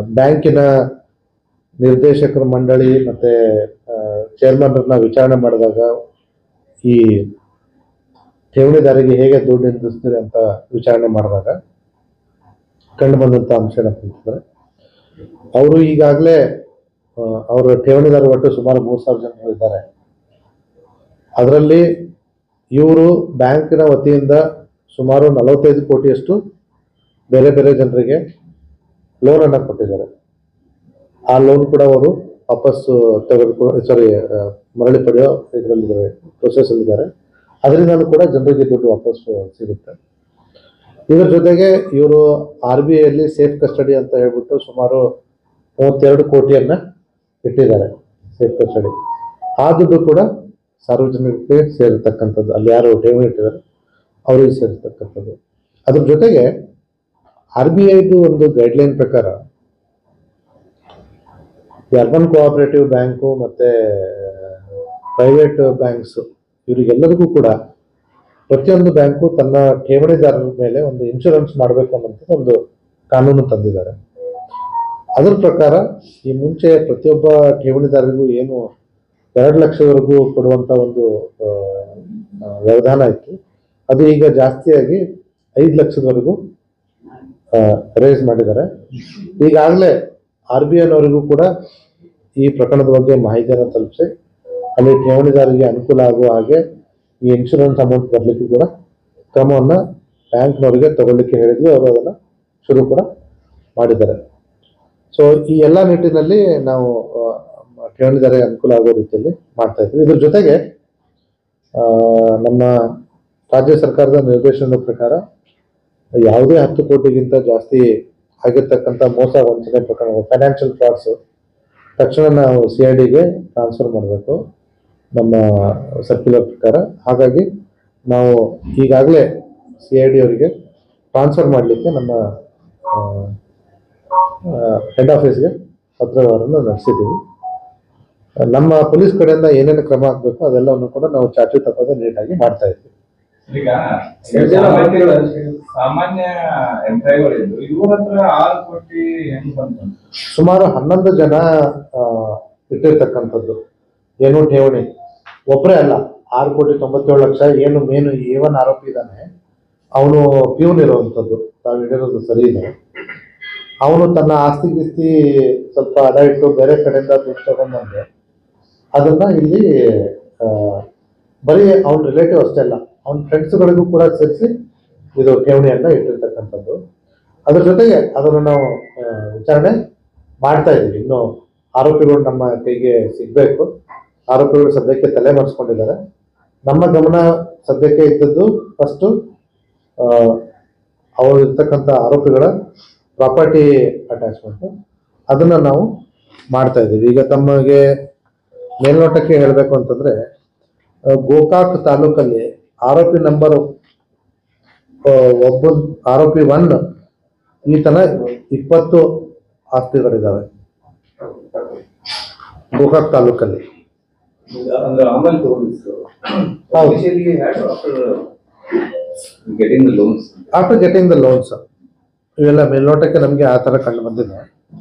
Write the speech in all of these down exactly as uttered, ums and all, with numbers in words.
ಬ್ಯಾಂಕಿನ ನಿರ್ದೇಶಕರ ಮಂಡಳಿ ಮತ್ತು ಚೇರ್ಮನ್ರನ್ನ ವಿಚಾರಣೆ ಮಾಡಿದಾಗ ಈ ಠೇವಣಿದಾರಿಗೆ ಹೇಗೆ ದುಡ್ಡು ಹಿಂದಿಸ್ತೀರಿ ಅಂತ ವಿಚಾರಣೆ ಮಾಡಿದಾಗ ಕಂಡು ಬಂದಂಥ ಅಂಶ ಏನಂತಂದ್ರೆ ಅವರು ಈಗಾಗಲೇ ಅವರ ಠೇವಣಿದಾರ ಒಟ್ಟು ಸುಮಾರು ಮೂರು ಸಾವಿರ ಜನ ಇದ್ದಾರೆ. ಅದರಲ್ಲಿ ಇವರು ಬ್ಯಾಂಕಿನ ವತಿಯಿಂದ ಸುಮಾರು ನಲವತ್ತೈದು ಕೋಟಿಯಷ್ಟು ಬೇರೆ ಬೇರೆ ಜನರಿಗೆ ಲೋನನ್ನು ಕೊಟ್ಟಿದ್ದಾರೆ. ಆ ಲೋನ್ ಕೂಡ ಅವರು ವಾಪಸ್ಸು ತೆಗೆದುಕೊ ಸಾರಿ ಮರಳಿ ಪಡೆಯೋ ಇದರಲ್ಲಿದ್ದಾರೆ, ಪ್ರೊಸೆಸಲ್ಲಿದ್ದಾರೆ. ಅದರಿಂದಲೂ ಕೂಡ ಜನರಿಗೆ ದುಡ್ಡು ವಾಪಸ್ಸು ಸಿಗುತ್ತೆ. ಇದರ ಜೊತೆಗೆ ಇವರು ಆರ್ ಬಿ ಐಯಲ್ಲಿ ಸೇಫ್ ಕಸ್ಟಡಿ ಅಂತ ಹೇಳ್ಬಿಟ್ಟು ಸುಮಾರು ಮೂವತ್ತೆರಡು ಕೋಟಿಯನ್ನು ಇಟ್ಟಿದ್ದಾರೆ ಸೇಫ್ ಕಸ್ಟಡಿ. ಆ ದುಡ್ಡು ಕೂಡ ಸಾರ್ವಜನಿಕರಿಗೆ ಸೇರಿರ್ತಕ್ಕಂಥದ್ದು, ಅಲ್ಲಿ ಯಾರು ಠೇವಣಿ ಇಟ್ಟಿದ್ದಾರೆ ಅವರಿಗೆ ಸೇರಿರ್ತಕ್ಕಂಥದ್ದು. ಅದ್ರ ಜೊತೆಗೆ ಆರ್ ಬಿ ಐದು ಒಂದು ಗೈಡ್ಲೈನ್ ಪ್ರಕಾರ ಅರ್ಬನ್ ಕೋಆಪರೇಟಿವ್ ಬ್ಯಾಂಕು ಮತ್ತು ಪ್ರೈವೇಟ್ ಬ್ಯಾಂಕ್ಸು ಇವರಿಗೆಲ್ಲರಿಗೂ ಕೂಡ ಪ್ರತಿಯೊಂದು ಬ್ಯಾಂಕು ತನ್ನ ಠೇವಣಿದಾರರ ಮೇಲೆ ಒಂದು ಇನ್ಶೂರೆನ್ಸ್ ಮಾಡಬೇಕು ಅನ್ನೋಂಥ ಒಂದು ಕಾನೂನು ತಂದಿದ್ದಾರೆ. ಅದರ ಪ್ರಕಾರ ಈ ಮುಂಚೆ ಪ್ರತಿಯೊಬ್ಬ ಠೇವಣಿದಾರರಿಗೂ ಏನು ಎರಡು ಲಕ್ಷದವರೆಗೂ ಕೊಡುವಂಥ ಒಂದು ವ್ಯವಧಾನ ಇತ್ತು, ಅದು ಈಗ ಜಾಸ್ತಿಯಾಗಿ ಐದು ಲಕ್ಷದವರೆಗೂ ರೇಸ್ ಮಾಡಿದ್ದಾರೆ. ಈಗಾಗಲೇ ಆರ್ ಬಿ ಐನವರಿಗೂ ಕೂಡ ಈ ಪ್ರಕರಣದ ಬಗ್ಗೆ ಮಾಹಿತಿಯನ್ನು ತಲುಪಿಸಿ ಅಲ್ಲಿ ಠೇವಣಿದಾರರಿಗೆ ಅನುಕೂಲ ಆಗುವ ಹಾಗೆ ಈ ಇನ್ಶೂರೆನ್ಸ್ ಅಮೌಂಟ್ ಬರಲಿಕ್ಕೂ ಕೂಡ ಕ್ರಮವನ್ನು ಬ್ಯಾಂಕ್ನವರಿಗೆ ತಗೊಳ್ಳಿಕ್ಕೆ ಹೇಳಿದ್ವಿ. ಅವರು ಅದನ್ನು ಶುರು ಕೂಡ ಮಾಡಿದ್ದಾರೆ. ಸೊ ಈ ಎಲ್ಲ ನಿಟ್ಟಿನಲ್ಲಿ ನಾವು ಠೇವಣಿದಾರರಿಗೆ ಅನುಕೂಲ ಆಗೋ ರೀತಿಯಲ್ಲಿ ಮಾಡ್ತಾ ಇದ್ವಿ. ಇದ್ರ ಜೊತೆಗೆ ನಮ್ಮ ರಾಜ್ಯ ಸರ್ಕಾರದ ನಿರ್ದೇಶನದ ಪ್ರಕಾರ ಯಾವುದೇ ಹತ್ತು ಕೋಟಿಗಿಂತ ಜಾಸ್ತಿ ಆಗಿರ್ತಕ್ಕಂಥ ಮೋಸ ವಂಚನೆ ಪ್ರಕರಣಗಳು, ಫೈನಾನ್ಷಿಯಲ್ ಫ್ರಾಡ್ಸು ತಕ್ಷಣ ನಾವು ಸಿ ಐ ಡಿಗೆ ಟ್ರಾನ್ಸ್ಫರ್ ಮಾಡಬೇಕು ನಮ್ಮ ಸರ್ಕ್ಯುಲರ್ ಪ್ರಕಾರ. ಹಾಗಾಗಿ ನಾವು ಈಗಾಗಲೇ ಸಿ ಐ ಡಿ ಅವರಿಗೆ ಟ್ರಾನ್ಸ್ಫರ್ ಮಾಡಲಿಕ್ಕೆ ನಮ್ಮ ಹೆಡ್ ಆಫೀಸ್ಗೆ ಪತ್ರವನ್ನು ನಡೆಸಿದ್ದೀವಿ. ನಮ್ಮ ಪೊಲೀಸ್ ಕಡೆಯಿಂದ ಏನೇನು ಕ್ರಮ ಆಗಬೇಕು ಅದೆಲ್ಲವನ್ನು ಕೂಡ ನಾವು ಚಾಚು ತಪ್ಪದೆ ನೀಟಾಗಿ ಮಾಡ್ತಾ ಇದ್ದೀವಿ. ಈಗ ಸಾಮಾನ್ಯ ಎಂಪ್ಲಾಯಿಗಳಿದ್ದು ಇವ್ರ ಹತ್ರ ಆರು ಕೋಟಿ ಹೆಂಗ್ ಬಂತು? ಸುಮಾರು ಹನ್ನೊಂದು ಜನ ಇಟ್ಟಿರ್ತಕ್ಕಂಥದ್ದು ಏನು ಠೇವಣಿ, ಒಬ್ಬರೇ ಅಲ್ಲ. ಆರು ಕೋಟಿ ತೊಂಬತ್ತೇಳು ಲಕ್ಷ ಏನು ಮೇನು ಏವನ್ ಆರೋಪಿ ಇದ್ದಾನೆ, ಅವನು ಪ್ಯೂನ್ ಇರುವಂಥದ್ದು, ತಾವು ಹಿಡಿರೋದು ಸರಿ ಇದೆ. ಅವನು ತನ್ನ ಆಸ್ತಿ ಗಿಸ್ತಿ ಸ್ವಲ್ಪ ಅಡ ಇಟ್ಟು ಬೇರೆ ಕಡೆಯಿಂದ ದುಡ್ಡು ತಗೊಂಡ್ಬಂದ್ರೆ ಅದನ್ನ ಇಲ್ಲಿ ಬರೀ ಅವನ ರಿಲೇಟಿವ್ ಅಷ್ಟೇ ಅಲ್ಲ, ಅವನ ಫ್ರೆಂಡ್ಸ್ಗಳಿಗೂ ಕೂಡ ಸೇರಿಸಿ ಇದು ಠೇವಣಿಯನ್ನು ಇಟ್ಟಿರ್ತಕ್ಕಂಥದ್ದು. ಅದ್ರ ಜೊತೆಗೆ ಅದನ್ನು ನಾವು ವಿಚಾರಣೆ ಮಾಡ್ತಾ ಇದ್ದೀವಿ. ಇನ್ನು ಆರೋಪಿಗಳು ನಮ್ಮ ಕೈಗೆ ಸಿಗಬೇಕು. ಆರೋಪಿಗಳು ಸದ್ಯಕ್ಕೆ ತಲೆ ಮರೆಸ್ಕೊಂಡಿದ್ದಾರೆ. ನಮ್ಮ ಗಮನ ಸದ್ಯಕ್ಕೆ ಇದ್ದದ್ದು ಫಸ್ಟು ಅವರು ಇರ್ತಕ್ಕಂಥ ಆರೋಪಿಗಳ ಪ್ರಾಪರ್ಟಿ ಅಟ್ಯಾಚ್ಮೆಂಟು, ಅದನ್ನು ನಾವು ಮಾಡ್ತಾ ಇದ್ದೀವಿ. ಈಗ ತಮಗೆ ಮೇಲ್ನೋಟಕ್ಕೆ ಹೇಳಬೇಕು ಅಂತಂದರೆ ಗೋಕಾಕ್ ತಾಲೂಕಲ್ಲಿ ಆರೋಪಿ ನಂಬರ್ ಒಬ್ಬ ಆರೋಪಿ ಒನ್ ಈತನ ಇಪ್ಪತ್ತು ಆಸ್ತಿಗಳಿದ್ದಾವೆ ಗೋಕಾಕ್ ತಾಲೂಕಲ್ಲಿ. ಆಫ್ಟರ್ ಗೆಟಿಂಗ್ ದ ಲೋನ್ಸ್ ಇವೆಲ್ಲ ಮೇಲ್ನೋಟಕ್ಕೆ ನಮಗೆ ಆ ಥರ ಕಂಡು ಬಂದಿದೆ.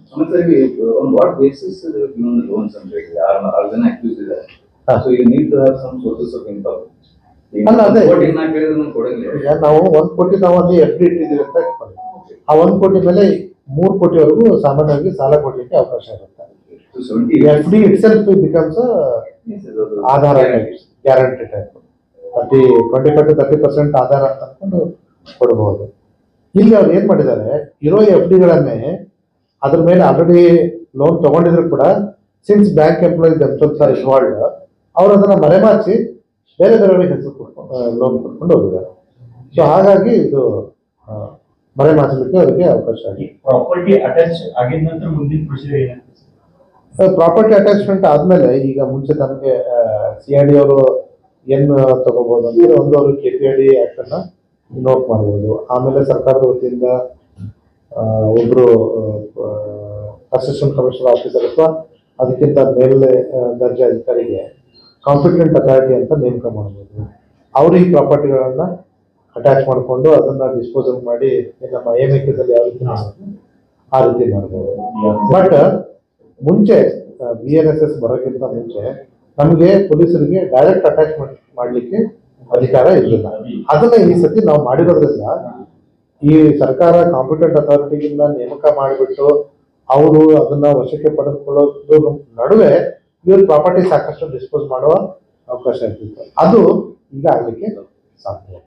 ಅಲ್ಲ ಅದೇ ನಾವು ಒಂದ್ ಕೋಟಿ ನಾವು ಅಲ್ಲಿ ಎಫ್ ಡಿ ಇಟ್ಟಿದ್ದೀವಿ ಅಂತ ಇಟ್ಕೊಳ್ಳಿ. ಆ ಒಂದ್ ಕೋಟಿ ಮೇಲೆ ಮೂರು ಕೋಟಿವರೆಗೂ ಸಾಮಾನ್ಯವಾಗಿ ಸಾಲ ಕೊಡ್ಲಿಕ್ಕೆ ಅವಕಾಶ ಇರುತ್ತೆ. F D itself becomes ಆಧಾರ guarantee type thirty twenty five to thirty percent ಆಧಾರ ಅಂತ ಅನ್ಕೊಂಡು ಕೊಡಬಹುದು. ಇಲ್ಲಿ ಅವ್ರು ಏನ್ ಮಾಡಿದ್ದಾರೆ, ಇರೋ ಎಫ್ ಡಿಗಳನ್ನೇ ಅದ್ರ ಮೇಲೆ ಆಲ್ರೆಡಿ ಲೋನ್ ತಗೊಂಡಿದ್ರು ಕೂಡ since bank employees themselves are involved, ಅವ್ರು ಅದನ್ನ ಮರೆಮಾಚಿ ಬೇರೆ ಬೇರೆಯವರಿಗೆ ಹೆಸರು ಕೊಡ್ಕೊಂಡು ಲೋನ್ ಕೊಡ್ಕೊಂಡು ಹೋಗಿದ್ದಾರೆ. ಸೊ ಹಾಗಾಗಿ ಇದು ಮರೆಮಾಚಲಿಕ್ಕೆ ಅವರಿಗೆ ಅವಕಾಶ ಆಗಿದೆ. ಪ್ರಾಪರ್ಟಿ ಅಟ್ಯಾಚ್ ಆಗಿದ ನಂತರ ಮುಂದಿನ ಪ್ರೊಸೀಜರ್ ಏನಾಗ್ತದೆ? ಪ್ರಾಪರ್ಟಿ ಅಟ್ಯಾಚ್ಮೆಂಟ್ ಆದ್ಮೇಲೆ ಈಗ ಮುಂಚೆ ತಮಗೆ ಸಿ ಐ ಡಿ ಅವರು ಏನ್ ತಗೋಬಹುದು ಅಂದ್ರೆ ಒಂದು ಅವರು K P I D act ಅನ್ನ ನೋಟ್ ಮಾಡಬಹುದು. ಆಮೇಲೆ ಸರ್ಕಾರದ ವತಿಯಿಂದ ಒಬ್ರು ಅಸಿಸ್ಟೆಂಟ್ ಕಮಿಷನರ್ ಆಫೀಸರ್ ಅಥವಾ ಅದಕ್ಕಿಂತ ಮೇಲೆ ದರ್ಜೆ ಅಧಿಕಾರಿಗೆ ಕಾಂಪಿಟೆಂಟ್ ಅಥಾರಿಟಿ ಅಂತ ನೇಮಕ ಮಾಡಬಹುದು. ಅವರು ಈ ಪ್ರಾಪರ್ಟಿಗಳನ್ನ ಅಟ್ಯಾಚ್ ಮಾಡಿಕೊಂಡು ಅದನ್ನ ಡಿಸ್ಪೋಸಲ್ ಮಾಡಿ ನಮ್ಮ ಐ ಎಂ ಎ ಕೇಸಲ್ಲಿ ಯಾವ ರೀತಿ ಆ ರೀತಿ ಮಾಡ್ಬೋದು. ಬಟ್ ಮುಂಚೆ ಬಿ ಎನ್ ಎಸ್ ಎಸ್ ಬರೋಕ್ಕಿಂತ ಮುಂಚೆ ನಮಗೆ ಪೊಲೀಸರಿಗೆ ಡೈರೆಕ್ಟ್ ಅಟ್ಯಾಚ್ಮೆಂಟ್ ಮಾಡ್ಲಿಕ್ಕೆ ಅಧಿಕಾರ ಇರಲಿಲ್ಲ. ಅದನ್ನ ಈ ಸತಿ ನಾವು ಮಾಡಿರೋದ್ರಿಂದ ಈ ಸರ್ಕಾರ ಕಾಂಪಿಟೆಂಟ್ ಅಥಾರಿಟಿಗಿಂದ ನೇಮಕ ಮಾಡಿಬಿಟ್ಟು ಅವರು ಅದನ್ನ ವಶಕ್ಕೆ ಪಡೆದುಕೊಳ್ಳೋದ್ರ ನಡುವೆ ಇವ್ರ ಪ್ರಾಪರ್ಟಿ ಸಾಕಷ್ಟು ಡಿಸ್ಪೋಸ್ ಮಾಡುವ ಅವಕಾಶ ಇರ್ತಿತ್ತು. ಅದು ಈಗ ಆಗ್ಲಿಕ್ಕೆ ಸಾಧ್ಯ.